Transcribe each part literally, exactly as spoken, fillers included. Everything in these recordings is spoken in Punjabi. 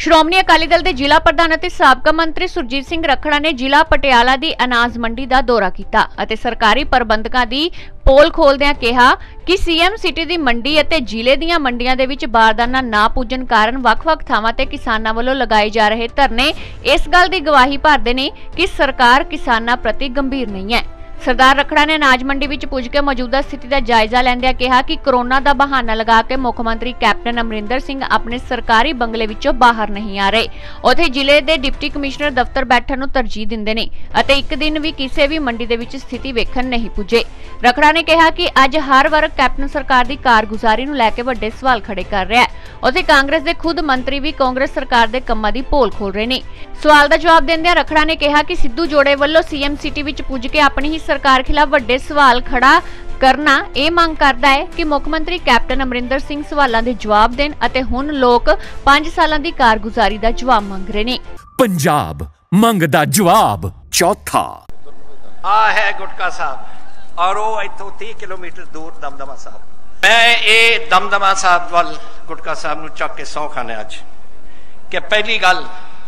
ਸ਼੍ਰੋਮਣੀ ਅਕਾਲੀ ਦਲ ਦੇ ਜ਼ਿਲ੍ਹਾ ਪ੍ਰਧਾਨ ਅਤੇ ਸਾਬਕਾ ਮੰਤਰੀ ਸੁਰਜੀਤ ਸਿੰਘ ਰੱਖੜਾ ਨੇ ਜ਼ਿਲ੍ਹਾ ਪਟਿਆਲਾ ਦੀ ਅਨਾਜ ਮੰਡੀ ਦਾ ਦੌਰਾ ਕੀਤਾ ਅਤੇ ਸਰਕਾਰੀ ਪ੍ਰਬੰਧਕਾਂ ਦੀ ਪੋਲ ਖੋਲਦਿਆਂ ਕਿਹਾ ਕਿ ਸੀਐਮ ਸਿਟੀ ਦੀ ਮੰਡੀ ਅਤੇ ਜ਼ਿਲ੍ਹੇ ਦੀਆਂ ਮੰਡੀਆਂ ਦੇ ਵਿੱਚ ਬਾਰਦਾਨਾ ਨਾ ਪੁੱਜਣ ਕਾਰਨ ਵੱਖ-ਵੱਖ ਥਾਵਾਂ ਤੇ ਕਿਸਾਨਾਂ ਵੱਲੋਂ ਲਗਾਏ ਜਾ ਰਹੇ ਧਰਨੇ ਇਸ ਗੱਲ ਦੀ ਗਵਾਹੀ ਭਰਦੇ ਨੇ ਕਿ ਸਰਕਾਰ ਕਿਸਾਨਾਂ ਪ੍ਰਤੀ ਗੰਭੀਰ ਨਹੀਂ ਹੈ। सरदार रखड़ा ने अनाज मंडी विच पुज के मौजूदा स्थिति का जायजा लैंदियां कहा कि कोरोना का बहाना लगा के मुख मंत्री कैप्टन अमरिंदर सिंह अपने सरकारी बंगले विचों बाहर नहीं आ रहे। उत्थे जिले के डिप्टी कमिश्नर दफ्तर बैठण नूं तरजीह दिंदे ने अते एक दिन भी किसी भी मंडी दे विच स्थिति वेखण नहीं पुजे। रखड़ा ने कहा कि अज हर वर्ग कैप्टन सरकार की कारगुजारी नूं लैके वड्डे सवाल खड़े कर रहा है। उत्थे कांग्रेस के खुद मंत्री भी कांग्रेस सरकार के कामां दी पोल खोल रहे ने। सवाल का जवाब देंदियां रखड़ा ने कहा कि सिद्धू जोड़े वल्लों सीएम सिटी विच पुज के अपनी ही सरकार खिलाफ वड्डे सवाल खड़ा करना यह मांग करता है कि मुख मंत्री कैप्टन अमरिंदर सिंह सवालों के जवाब देन अते हुण लोग पांच सालां दी कारगुजारी का जवाब मांग रहे ने। पंजाब मंगदा जवाब चौथा आ है गुटका साहब और वो इत्थों तीस किलोमीटर दूर दमदमा साहब। मैं ये दमदमा साहब वाल गुटका साहब नूं चक के सौं खाने अज कि पहली गल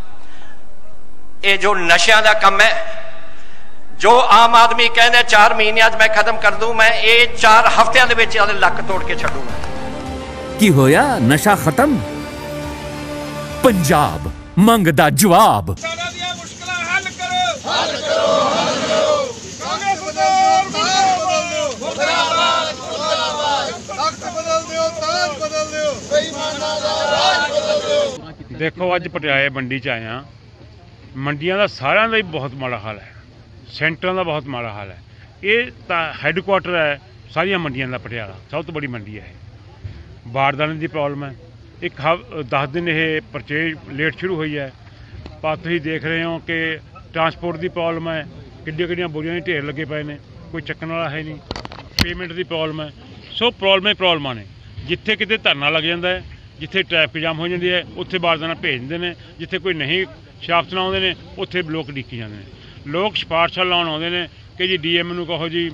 ये जो नशियां दा कम है जो आम आदमी कहने चार महीने मैं खत्म कर दूं, मैं ये चार हफ्तियां दे विच लक तोड़ के छड्डूंगा। की होया नशा खत्म? पंजाब मंगदा जवाब। देखो अज पटियाले मंडी च आए हाँ, मंडियां दा सारियां दा ही बहुत माड़ा हाल है, सेंटर का बहुत माड़ा हाल है। ये हैडकुआटर है सारिया मंडियां का पटियाला सब तो बड़ी मंडी है। बारदाने की प्रॉब्लम है, एक दस दिन ये परचेज लेट शुरू हुई है। पर तुम देख रहे हो कि ट्रांसपोर्ट की प्रॉब्लम है, किड्डियां किड्डियां बोरियां के ढेर लगे पे ने, कोई चक्कन वाला है नहीं। पेमेंट की प्रॉब्लम है, सो प्रॉब्लम ही प्रॉब्लम ने। जिथे किते धरना लग जाता है, जिथे ट्रैफिक जाम हो जाती है, उत्थे बारदाना भेज देंगे ने, जिथे कोई नहीं छाप चलाते हैं उत्थे लोग डिक्की जाते हैं। लोग सिफारशा लाउण आउंदे ने कि जी डी एम नूं कहो जी,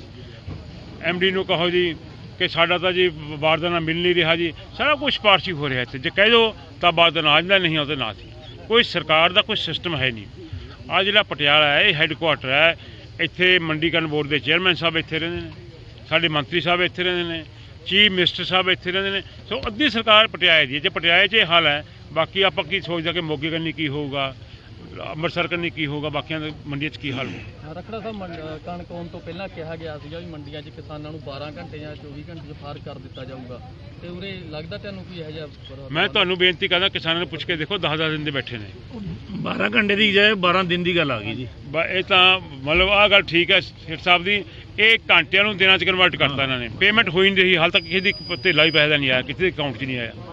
एम डी नूं कहो जी कि साडा तां जी बारदाना मिल नहीं रहा जी। सारा कुछ सिफारशी हो रहा है, जे कह दो तो बारदाना आज नहीं आता ना सी। कोई सरकार का कोई सिस्टम है नहीं। आ जिहड़ा पटियाला है ये हैडकुआटर है, इत्थे मंडीकरण बोर्ड के चेयरमैन साहब इत्थे रहिंदे ने, साडे मंत्री साहब इत्थे रहिंदे ने, चीफ मिनिस्टर साहब इत्थे रहिंदे ने। सो अद्धी सरकार पटियाले दी है। जे पटियाले च हाल है, बाकी आपां की सोचदा कि मोगे कन्नी की होगा, ਅੰਮ੍ਰਿਤਸਰ करनी की होगा, बाकी मंडिया की हाल होगा। रखड़ा साहब कणक आउण तो पहला कहा गया सीगा भी मंडियां 'ਚ किसानां नूं बारह घंटे ਜਾਂ चौबीस घंटे 'ਚ फार कर दिता जाऊगा, ਤੇ ਉਰੇ ਲੱਗਦਾ ਤੁਹਾਨੂੰ ਕੋਈ ਇਹੋ ਜਿਹਾ? मैं ਤੁਹਾਨੂੰ ਬੇਨਤੀ ਕਰਦਾ ਕਿਸਾਨਾਂ ਨੂੰ ਪੁੱਛ ਕੇ ਦੇਖੋ दस दस दिन ਦੇ ਬੈਠੇ ਨੇ। बारह घंटे की जाए बारह दिन की गल आ गई जी। ਇਹ ਤਾਂ ਮਤਲਬ ਆਹ ਗੱਲ ਠੀਕ ਹੈ ਸੇਠ ਸਾਹਿਬ ਦੀ, ਇਹ ਘੰਟਿਆਂ ਨੂੰ ਦਿਨਾਂ 'ਚ ਕਨਵਰਟ ਕਰਤਾ ਇਹਨਾਂ ਨੇ। ਪੇਮੈਂਟ ਹੋਈ ਨਹੀਂ ਰਹੀ, ਹਾਲ ਤੱਕ ਕਿਸੇ ਦੀ ਧੇਲਾ ਹੀ ਪੈਸਾ ਨਹੀਂ ਆਇਆ, ਕਿਸੇ ਦੇ ਅਕਾਊਂਟ 'ਚ ਨਹੀਂ ਆਇਆ।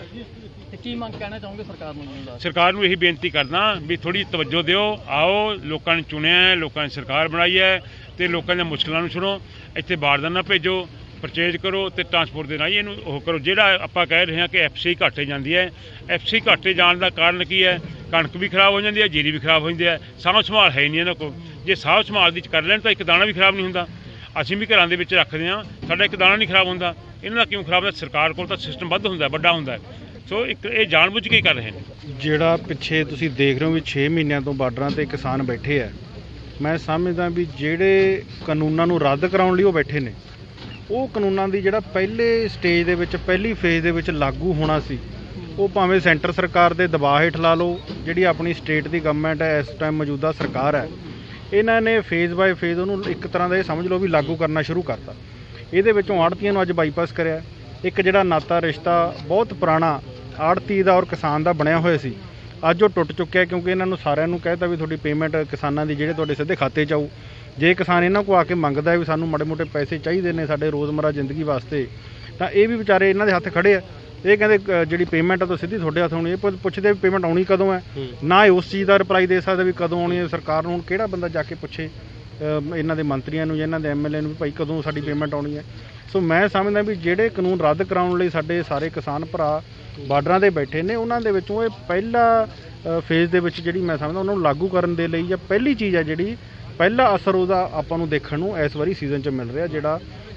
ਕੀ ਮੰਗ ਕਹਿਣਾ ਚਾਹੋਗੇ ਸਰਕਾਰ ਨੂੰ? ਸਰਕਾਰ ਨੂੰ ਇਹੀ ਬੇਨਤੀ ਕਰਦਾ ਵੀ ਥੋੜੀ ਤਵੱਜੋ ਦਿਓ। ਆਓ ਲੋਕਾਂ ਨੇ ਚੁਣਿਆ, ਲੋਕਾਂ ਨੇ ਸਰਕਾਰ ਬਣਾਈ ਹੈ ਤੇ ਲੋਕਾਂ ਦੀਆਂ ਮੁਸ਼ਕਲਾਂ ਨੂੰ ਸੁਣੋ। ਇੱਥੇ ਬਾਰਦਾਨਾ ਭੇਜੋ, ਪਰਚੇਜ ਕਰੋ ਤੇ ਟਰਾਂਸਪੋਰਟ ਦੇ ਨਾਲ ਇਹਨੂੰ ਉਹ ਕਰੋ। ਜਿਹੜਾ ਆਪਾਂ ਕਹਿ ਰਹੇ ਹਾਂ ਕਿ ਐਫ ਸੀ ਘਾਟੇ ਜਾਂਦੀ ਹੈ, ਐਫ ਸੀ ਘਾਟੇ ਜਾਣ ਦਾ ਕਾਰਨ ਕੀ ਹੈ? ਕਣਕ ਵੀ ਖਰਾਬ ਹੋ ਜਾਂਦੀ ਹੈ, ਜੀਰੀ ਵੀ ਖਰਾਬ ਹੋ ਜਾਂਦੀ ਹੈ, ਸਾਂਭ ਸੰਭਾਲ ਹੈ ਹੀ ਨਹੀਂ ਇਹਨਾਂ ਕੋਲ। ਜੇ ਸਾਂਭ ਸੰਭਾਲ ਦੀ ਕਰ ਲੈਣ ਤਾਂ ਇੱਕ ਦਾਣਾ ਵੀ ਖਰਾਬ ਨਹੀਂ ਹੁੰਦਾ। ਅਸੀਂ ਵੀ ਘਰਾਂ ਦੇ ਵਿੱਚ ਰੱਖਦੇ ਹਾਂ, ਸਾਡਾ ਇੱਕ ਦਾਣਾ ਨਹੀਂ ਖਰਾਬ ਹੁੰਦਾ। ਇਹਨਾਂ ਦਾ ਕਿਉਂ ਖਰਾਬ ਹੁੰਦਾ? ਸਰਕਾਰ ਕੋਲ ਤਾਂ ਸਿਸਟਮ ਵੱਧ ਹੁੰਦਾ, ਵੱਡਾ ਹੁੰਦਾ। ਸੋ ਇੱਕ ਇਹ ਜਾਣਬੁੱਝ ਕੇ ਕਰ ਰਹੇ ਨੇ। ਜਿਹੜਾ ਪਿੱਛੇ ਤੁਸੀਂ ਦੇਖ ਰਹੇ ਹੋ ਵੀ ਛੇ ਮਹੀਨਿਆਂ ਤੋਂ ਬਾਰਡਰਾਂ ਤੇ ਕਿਸਾਨ ਬੈਠੇ ਆ, ਮੈਂ ਸਮਝਦਾ ਵੀ ਜਿਹੜੇ ਕਾਨੂੰਨਾਂ ਨੂੰ ਰੱਦ ਕਰਾਉਣ ਲਈ ਉਹ ਬੈਠੇ ਨੇ, ਉਹ ਕਾਨੂੰਨਾਂ ਦੀ ਜਿਹੜਾ ਪਹਿਲੇ ਸਟੇਜ ਦੇ ਵਿੱਚ ਪਹਿਲੀ ਫੇਜ਼ ਦੇ ਵਿੱਚ ਲਾਗੂ ਹੋਣਾ ਸੀ, ਉਹ ਭਾਵੇਂ ਸੈਂਟਰ ਸਰਕਾਰ ਦੇ ਦਬਾਅ ਹੇਠ ਲਾ ਲਓ, ਜਿਹੜੀ ਆਪਣੀ ਸਟੇਟ ਦੀ ਗਵਰਨਮੈਂਟ ਹੈ ਇਸ ਟਾਈਮ ਮੌਜੂਦਾ ਸਰਕਾਰ ਹੈ, ਇਹਨਾਂ ਨੇ ਫੇਜ਼ ਬਾਏ ਫੇਜ਼ ਉਹਨੂੰ ਇੱਕ ਤਰ੍ਹਾਂ ਦਾ ਇਹ ਸਮਝ ਲਓ ਵੀ ਲਾਗੂ ਕਰਨਾ ਸ਼ੁਰੂ ਕਰਤਾ। ਇਹਦੇ ਵਿੱਚੋਂ ਆੜ੍ਹਤੀਆਂ ਨੂੰ ਅੱਜ ਬਾਈਪਾਸ ਕਰਿਆ। ਇੱਕ ਜਿਹੜਾ ਨਾਤਾ ਰਿਸ਼ਤਾ ਬਹੁਤ ਪੁਰਾਣਾ ਆੜ੍ਹਤੀ ਦਾ ਔਰ ਕਿਸਾਨ ਦਾ ਬਣਿਆ ਹੋਇਆ ਸੀ, ਅੱਜ ਉਹ ਟੁੱਟ ਚੁੱਕਿਆ, ਕਿਉਂਕਿ ਇਹਨਾਂ ਨੂੰ ਸਾਰਿਆਂ ਨੂੰ ਕਹਿਤਾ ਵੀ ਤੁਹਾਡੀ ਪੇਮੈਂਟ ਕਿਸਾਨਾਂ ਦੀ ਜਿਹੜੇ ਤੁਹਾਡੇ ਸਿੱਧੇ ਖਾਤੇ 'ਚ ਆਊ। ਜੇ ਕਿਸਾਨ ਇਹਨਾਂ ਕੋਲ ਆ ਕੇ ਮੰਗਦਾ ਵੀ ਸਾਨੂੰ ਮਾੜੇ ਮੋਟੇ ਪੈਸੇ ਚਾਹੀਦੇ ਨੇ ਸਾਡੇ ਰੋਜ਼ਮਰਾ ਜ਼ਿੰਦਗੀ ਵਾਸਤੇ, ਤਾਂ ਇਹ ਵੀ ਵਿਚਾਰੇ ਇਹਨਾਂ ਦੇ ਹੱਥ ਖੜੇ ਆ। ਇਹ ਕਹਿੰਦੇ ਜਿਹੜੀ ਪੇਮੈਂਟ ਆ ਤਾਂ ਸਿੱਧੀ ਤੁਹਾਡੇ ਹੱਥ ਆਉਣੀ। ਇਹ ਪੁੱਛਦੇ ਵੀ ਪੇਮੈਂਟ ਆਉਣੀ ਕਦੋਂ ਹੈ, ਨਾ ਇਹ ਉਸ ਚੀਜ਼ ਦਾ ਰਿਪਲਾਈ ਦੇ ਸਕਦਾ ਵੀ ਕਦੋਂ ਆਉਣੀ ਹੈ। ਸਰਕਾਰ ਨੂੰ ਹੁਣ ਕਿਹੜਾ ਬੰਦਾ ਜਾ ਕੇ ਪੁੱਛੇ ਇਹਨਾਂ ਦੇ ਮੰਤਰੀਆਂ ਨੂੰ ਜਾਂ ਇਹਨਾਂ ਦੇ ਐਮ ਐਲ ਏ ਨੂੰ ਵੀ ਭਾਈ ਕਦੋਂ ਸਾਡੀ ਪੇਮੈਂਟ ਆਉਣੀ ਹੈ। ਸੋ ਮੈਂ ਸਮਝਦਾ ਵੀ ਜਿਹੜੇ ਕਾਨੂੰਨ ਰੱਦ ਕਰਾਉਣ ਲਈ ਸਾਡੇ ਸਾਰੇ ਕਿਸਾਨ ਭਰਾ ਬਾਰਡਰਾਂ 'ਤੇ ਬੈਠੇ ਨੇ, ਉਹਨਾਂ ਦੇ ਵਿੱਚੋਂ ਇਹ ਪਹਿਲਾ ਫੇਜ਼ ਦੇ ਵਿੱਚ ਜਿਹੜੀ ਮੈਂ ਸਮਝਦਾ ਉਹਨਾਂ ਨੂੰ ਲਾਗੂ ਕਰਨ ਦੇ ਲਈ ਜਾਂ ਪਹਿਲੀ ਚੀਜ਼ ਹੈ ਜਿਹੜੀ ਪਹਿਲਾ ਅਸਰ ਉਹਦਾ ਆਪਾਂ ਨੂੰ ਦੇਖਣ ਨੂੰ ਇਸ ਵਾਰੀ ਸੀਜ਼ਨ 'ਚ ਮਿਲ ਰਿਹਾ, ਜਿਹੜਾ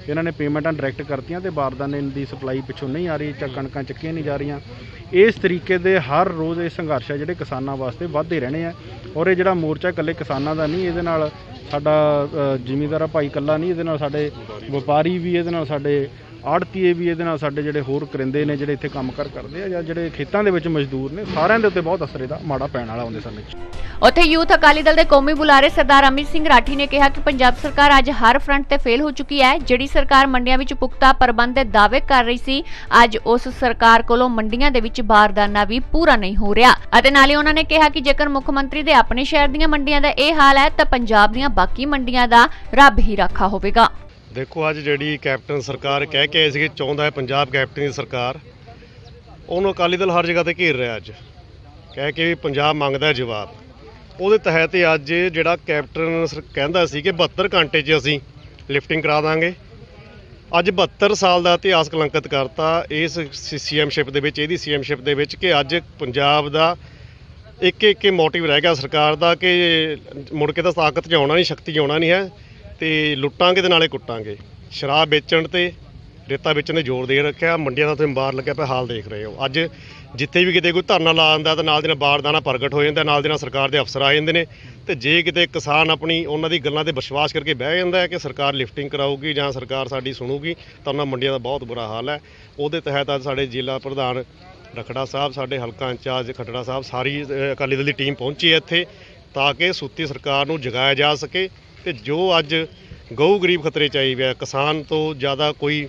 ਇਹਨਾਂ ਨੇ ਪੇਮੈਂਟਾਂ ਡਾਇਰੈਕਟ ਕਰਤੀਆਂ ਤੇ ਬਾਰਦਾਨੇ ਦੀ ਸਪਲਾਈ ਪਿੱਛੋਂ ਨਹੀਂ ਆ ਰਹੀ, ਜਾਂ ਕਣਕਾਂ ਚੱਕੀਆਂ ਨਹੀਂ ਜਾ ਰਹੀਆਂ। ਇਸ ਤਰੀਕੇ ਦੇ ਹਰ ਰੋਜ਼ ਇਹ ਸੰਘਰਸ਼ ਹੈ ਜਿਹੜੇ ਕਿਸਾਨਾਂ ਵਾਸਤੇ ਵੱਧਦੇ ਰਹਿਣੇ ਆ। ਔਰ ਇਹ ਜਿਹੜਾ ਮੋਰਚਾ ਇਕੱਲੇ ਕਿਸਾਨਾਂ ਦਾ ਨਹੀਂ, ਇਹਦੇ ਨਾਲ ਸਾਡਾ ਜ਼ਿਮੀਂਦਾਰਾ ਭਾਈ ਇਕੱਲਾ ਨਹੀਂ, ਇਹਦੇ ਨਾਲ ਸਾਡੇ ਵਪਾਰੀ ਵੀ, ਇਹਦੇ ਨਾਲ ਸਾਡੇ ਆੜਤੀਏ ਵੀ, ਇਹਦੇ ਨਾਲ ਸਾਡੇ ਜਿਹੜੇ ਹੋਰ ਕਰਿੰਦੇ ਨੇ ਜਿਹੜੇ ਇੱਥੇ ਕੰਮ ਕਰ ਕਰਦੇ ਆ ਜਾਂ ਜਿਹੜੇ ਖੇਤਾਂ ਦੇ ਵਿੱਚ ਮਜ਼ਦੂਰ ਨੇ, ਸਾਰਿਆਂ ਦੇ ਉੱਤੇ ਬਹੁਤ ਅਸਰ ਇਹਦਾ ਮਾੜਾ ਪੈਣ ਵਾਲਾ ਆਉਂਦੇ ਸਮੇਂ 'ਚ। ਉੱਥੇ ਯੂਥ ਅਕਾਲੀ ਦਲ ਦੇ ਕੌਮੀ ਬੁਲਾਰੇ ਸਰਦਾਰ ਅਮਿਤ ਸਿੰਘ ਰਾਠੀ ਨੇ ਕਿਹਾ ਕਿ ਪੰਜਾਬ ਸਰਕਾਰ ਅੱਜ ਹਰ ਫਰੰਟ ਤੇ ਫੇਲ ਹੋ ਚੁੱਕੀ ਹੈ। ਜਿਹੜੀ ਸਰਕਾਰ ਮੰਡੀਆਂ ਵਿੱਚ ਪੁਖਤਾ ਪ੍ਰਬੰਧ ਦੇ ਦਾਅਵੇ ਕਰ ਰਹੀ ਸੀ, ਅੱਜ ਉਸ ਸਰਕਾਰ ਕੋਲੋਂ ਮੰਡੀਆਂ ਦੇ ਵਿੱਚ ਬਾਰਦਾਨਾ ਵੀ ਪੂਰਾ ਨਹੀਂ ਹੋ ਰਿਹਾ। ਅਤੇ ਨਾਲ ਹੀ ਉਹਨਾਂ ਨੇ ਕਿਹਾ ਕਿ ਜੇਕਰ ਮੁੱਖ ਮੰਤਰੀ ਦੇ ਆਪਣੇ ਸ਼ਹਿਰ ਦੀਆਂ ਮੰਡੀਆਂ ਦਾ ਇਹ ਹਾਲ ਹੈ ਤਾਂ ਪੰਜਾਬ ਦੀਆਂ ਬਾਕੀ ਮੰਡੀਆਂ ਦਾ ਰੱਬ ਹੀ ਰਾਖਾ ਹੋਵੇਗਾ। ਦੇਖੋ ਅੱਜ ਜਿਹੜੀ ਕੈਪਟਨ ਸਰਕਾਰ ਕਹਿ ਕੇ ਆਏ ਸੀ ਚਾਹੁੰਦਾ ਹੈ ਪੰਜਾਬ ਕੈਪਟਨ ਦੀ ਸਰਕਾਰ, ਉਹਨੂੰ ਅਕਾਲੀ ਦਲ ਹਰ ਜਗ੍ਹਾ ਤੇ ਘੇਰ ਰਿਹਾ। ਅੱਜ ਕਹਿ ਕੇ ਵੀ ਪੰਜਾਬ ਮੰਗਦਾ ਜਵਾਬ, ਉਹਦੇ ਤਹਿਤ ਹੀ ਅੱਜ ਜਿਹੜਾ ਕੈਪਟਨ ਕਹਿੰਦਾ ਸੀ ਕਿ ਬਹੱਤਰ ਘੰਟੇ 'ਚ ਅਸੀਂ ਲਿਫਟਿੰਗ ਕਰਾ ਦਾਂਗੇ, ਅੱਜ ਬਹੱਤਰ ਸਾਲ ਦਾ ਇਤਿਹਾਸ ਕਲੰਕਿਤ ਕਰਤਾ ਇਸ ਸੀਐਮਸ਼ਿਪ ਦੇ ਵਿੱਚ, ਇਹਦੀ ਸੀਐਮਸ਼ਿਪ ਦੇ ਵਿੱਚ, ਕਿ ਅੱਜ ਪੰਜਾਬ ਦਾ ਇੱਕ ਇੱਕ ਮੋਟਿਵ ਰਹਿ ਗਿਆ ਸਰਕਾਰ ਦਾ ਕਿ ਮੁੜ ਕੇ ਤਾਂ ਤਾਕਤ 'ਚ ਆਉਣਾ ਨਹੀਂ, ਸ਼ਕਤੀ 'ਚ ਆਉਣਾ ਨਹੀਂ ਹੈ, ਤੇ ਲੁੱਟਾਂਗੇ ਤੇ ਨਾਲੇ ਕੁੱਟਾਂਗੇ। ਸ਼ਰਾਬ ਵੇਚਣ ਤੇ ਰੇਤਾ ਵੇਚਣ ਤੇ ਜ਼ੋਰ ਦੇ ਰੱਖਿਆ, ਮੰਡੀਆਂ ਦਾ ਤੁਸੀਂ ਬਾਹਰ ਲੱਗਿਆ ਪਿਆ ਹਾਲ ਦੇਖ ਰਹੇ ਹੋ। ਅੱਜ ਜਿੱਥੇ ਵੀ ਕਿਤੇ ਕੋਈ ਧਰਨਾ ਲਾ ਦਿੰਦਾ ਤਾਂ ਨਾਲ ਦੀ ਨਾਲ ਬਾਰਦਾਨਾ ਪ੍ਰਗਟ ਹੋ ਜਾਂਦਾ, ਨਾਲ ਦੇ ਨਾਲ ਸਰਕਾਰ ਦੇ ਅਫਸਰ ਆ ਜਾਂਦੇ ਨੇ, ਤੇ ਜੇ ਕਿਤੇ ਕਿਸਾਨ ਆਪਣੀ ਉਹਨਾਂ ਦੀ ਗੱਲਾਂ ਤੇ ਵਿਸ਼ਵਾਸ ਕਰਕੇ ਬਹਿ ਜਾਂਦਾ ਹੈ ਕਿ ਸਰਕਾਰ ਲਿਫਟਿੰਗ ਕਰਾਊਗੀ ਜਾਂ ਸਰਕਾਰ ਸਾਡੀ ਸੁਣੂਗੀ, ਤਾਂ ਉਹਨਾਂ ਮੰਡੀਆਂ ਦਾ ਬਹੁਤ ਬੁਰਾ ਹਾਲ ਹੈ। ਉਹਦੇ ਤਹਿਤ ਅੱਜ ਸਾਡੇ ਜ਼ਿਲ੍ਹਾ ਪ੍ਰਧਾਨ ਰਖੜਾ ਸਾਹਿਬ, ਸਾਡੇ ਹਲਕਾ ਇੰਚਾਰਜ ਖੱਟੜਾ ਸਾਹਿਬ, ਸਾਰੀ ਅਕਾਲੀ ਦਲ ਦੀ ਟੀਮ ਪਹੁੰਚੀ ਹੈ ਇੱਥੇ ਤਾਂ ਕਿ ਸੁੱਤੀ ਸਰਕਾਰ ਨੂੰ ਜਗਾਇਆ ਜਾ ਸਕੇ। ਤੇ ਜੋ ਅੱਜ ਗਊ ਗਰੀਬ ਖਤਰੇ 'ਚ ਆਈ ਪਿਆ, ਕਿਸਾਨ ਤੋਂ ਜ਼ਿਆਦਾ ਕੋਈ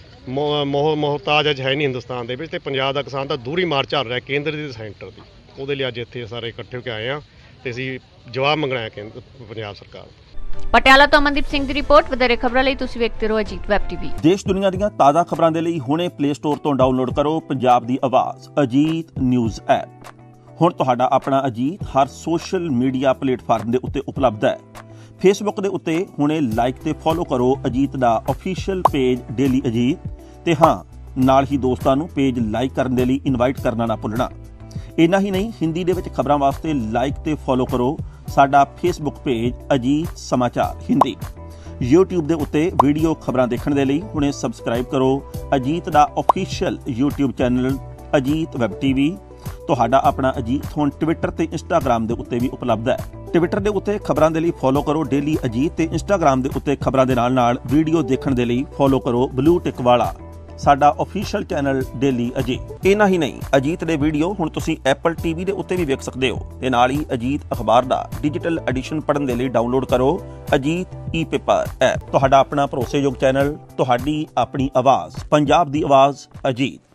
ਮੋਹ ਮੁਹਤਾਜ ਅੱਜ ਹੈ ਨਹੀਂ ਹਿੰਦੁਸਤਾਨ ਦੇ ਵਿੱਚ, ਤੇ ਪੰਜਾਬ ਦਾ ਕਿਸਾਨ ਤਾਂ ਦੂਰੀ ਮਾਰ ਝੱਲ ਰਿਹਾ ਕੇਂਦਰ ਦੀ ਤੇ ਸੈਂਟਰ ਦੀ। ਉਹਦੇ ਲਈ ਅੱਜ ਇੱਥੇ ਸਾਰੇ ਇਕੱਠੇ ਹੋ ਕੇ ਆਏ ਹਾਂ ਤੇ ਅਸੀਂ ਜਵਾਬ ਮੰਗਣਾ ਹੈ ਕੇਂਦਰ ਪੰਜਾਬ ਸਰਕਾਰ। ਪਟਿਆਲਾ ਤੋਂ ਅਮਨਦੀਪ ਸਿੰਘ ਦੀ ਰਿਪੋਰਟ। ਵਧੇਰੇ ਖਬਰਾਂ ਲਈ ਤੁਸੀਂ ਵੇਖਦੇ ਰਹੋ ਅਜੀਤ ਵੈਬ ਟੀਵੀ। ਦੇਸ਼ ਦੁਨੀਆ ਦੀਆਂ ਤਾਜ਼ਾ ਖਬਰਾਂ ਦੇ ਲਈ ਹੁਣੇ ਪਲੇ ਸਟੋਰ ਤੋਂ ਡਾਊਨਲੋਡ ਕਰੋ ਪੰਜਾਬ ਦੀ ਆਵਾਜ਼ ਅਜੀਤ ਨਿਊਜ਼ ਐਪ। ਹੁਣ ਤੁਹਾਡਾ ਆਪਣਾ ਅਜੀਤ ਹਰ ਸੋਸ਼ਲ ਮੀਡੀਆ ਪਲੇਟਫਾਰਮ ਦੇ ਉੱਤੇ ਉਪਲਬਧ ਹੈ। ਫੇਸਬੁੱਕ ਦੇ ਉੱਤੇ ਹੁਣੇ ਲਾਈਕ ਤੇ ਫੋਲੋ ਕਰੋ ਅਜੀਤ ਦਾ ਅਫੀਸ਼ੀਅਲ ਪੇਜ ਡੇਲੀ ਅਜੀਤ, ਤੇ ਹਾਂ ਨਾਲ ਹੀ ਦੋਸਤਾਂ ਨੂੰ ਪੇਜ ਲਾਈਕ ਕਰਨ ਦੇ ਲਈ ਇਨਵਾਈਟ ਕਰਨਾ ਨਾ ਭੁੱਲਣਾ। ਇੰਨਾ ਹੀ ਨਹੀਂ, ਹਿੰਦੀ ਦੇ ਵਿੱਚ ਖਬਰਾਂ ਵਾਸਤੇ ਲਾਈਕ ਤੇ ਫੋਲੋ ਕਰੋ ਸਾਡਾ ਫੇਸਬੁੱਕ ਪੇਜ ਅਜੀਤ ਸਮਾਚਾਰ ਹਿੰਦੀ। YouTube ਦੇ ਉੱਤੇ ਵੀਡੀਓ ਖਬਰਾਂ ਦੇਖਣ ਦੇ ਲਈ ਹੁਣੇ ਸਬਸਕ੍ਰਾਈਬ ਕਰੋ ਅਜੀਤ ਦਾ official YouTube channel Ajit web TV. ਤੁਹਾਡਾ ਆਪਣਾ ਅਜੀਤ ਹੁਣ ਟਵਿੱਟਰ ਤੇ ਇੰਸਟਾਗ੍ਰਾਮ ਦੇ ਉੱਤੇ ਵੀ ਉਪਲਬਧ ਹੈ। ਟਵਿੱਟਰ ਦੇ ਉੱਤੇ ਖਬਰਾਂ ਦੇ ਲਈ ਫੋਲੋ ਕਰੋ ਡੇਲੀ ਅਜੀਤ, ਤੇ ਇੰਸਟਾਗ੍ਰਾਮ ਦੇ ਉੱਤੇ ਖਬਰਾਂ ਦੇ ਨਾਲ ਨਾਲ ਵੀਡੀਓ ਦੇਖਣ ਦੇ ਲਈ ਫੋਲੋ ਕਰੋ ਬਲੂ ਟਿਕ ਵਾਲਾ ਸਾਡਾ ਅਫੀਸ਼ੀਅਲ ਚੈਨਲ ਡੇਲੀ ਅਜੀਤ। ਇੰਨਾ ਹੀ ਨਹੀਂ, ਅਜੀਤ ਦੇ ਵੀਡੀਓ ਹੁਣ ਤੁਸੀਂ ਐਪਲ ਟੀਵੀ ਦੇ ਉੱਤੇ ਵੀ ਵੇਖ ਸਕਦੇ ਹੋ, ਤੇ ਨਾਲ ਹੀ ਅਜੀਤ ਅਖਬਾਰ ਦਾ ਡਿਜੀਟਲ ਐਡੀਸ਼ਨ ਪੜ੍ਹਨ ਦੇ ਲਈ ਡਾਊਨਲੋਡ ਕਰੋ ਅਜੀਤ ਈ ਪੇਪਰ ਐਪ। ਤੁਹਾਡਾ ਆਪਣਾ ਭਰੋਸੇਯੋਗ ਚੈਨਲ, ਤੁਹਾਡੀ ਆਪਣੀ ਆਵਾਜ਼, ਪੰਜਾਬ ਦੀ ਆਵਾਜ਼ ਅਜੀਤ।